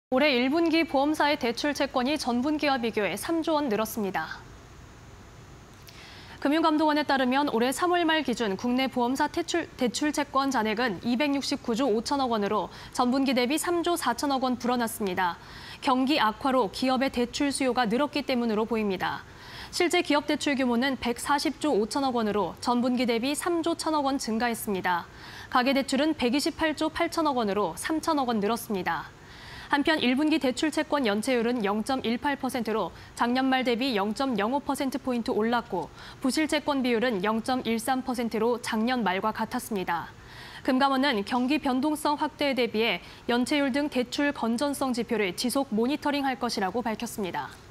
올해 1분기 보험사의 대출 채권이 전분기와 비교해 3조 원 늘었습니다. 금융감독원에 따르면 올해 3월 말 기준 국내 보험사 대출 채권 잔액은 269조 5천억 원으로 전분기 대비 3조 4천억 원 불어났습니다. 경기 악화로 기업의 대출 수요가 늘었기 때문으로 보입니다. 실제 기업 대출 규모는 140조 5천억 원으로 전분기 대비 3조 1천억 원 증가했습니다. 가계대출은 128조 8천억 원으로 3천억 원 늘었습니다. 한편 1분기 대출 채권 연체율은 0.18%로 작년 말 대비 0.05%포인트 올랐고 부실 채권 비율은 0.13%로 작년 말과 같았습니다. 금감원은 경기 변동성 확대에 대비해 연체율 등 대출 건전성 지표를 지속 모니터링할 것이라고 밝혔습니다.